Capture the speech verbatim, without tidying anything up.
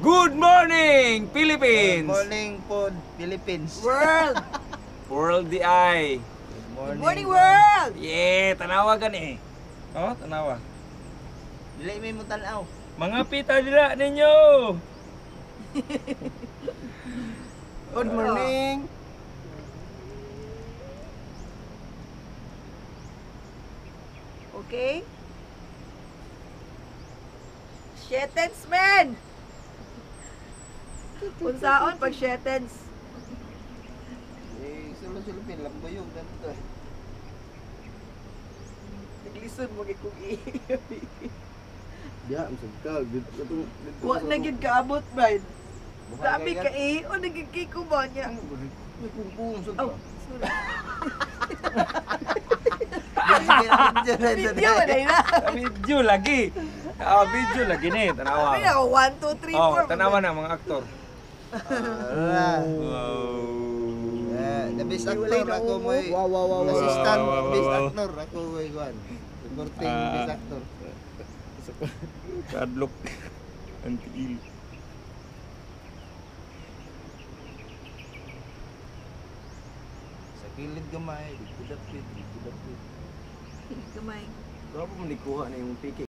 Good morning, Philippines! Good morning po, Philippines. World! World di ay. Good morning, world! Yeah, tanawa gani. Oh, tanawa. Dili may mo tanaw. Mga pita dira ninyo. Good morning! Okay? Shetens, men! Unsaon pag shetens? Eh, sulod-sulupin lang ba yung ganito eh. Naglisod mo kay kung i. Ya, masag ka. Dito dito. Wa na gid kaabot, Bride. Sabi ka eh, o nagigay ko ba niya? May kumpung sa Oh, sorry. Video Video ba na yun? Video lagi. Ah, video lagi ni, tanawa. Sabi na, one, two, three, Oh, four. tanawa na mga aktor. Ah. Wow. Eh, the best Wala actor na ako umo. mo eh. Wow, wow, wow, wow. Assistant Wow, wow, best wow. actor ako eh kuan. Supporting Ah. best actor. Kadlok. Antiil. Sa kilid gamay, dito dapit, dito dapit. Gamay. Berapa menikuha na yung piki?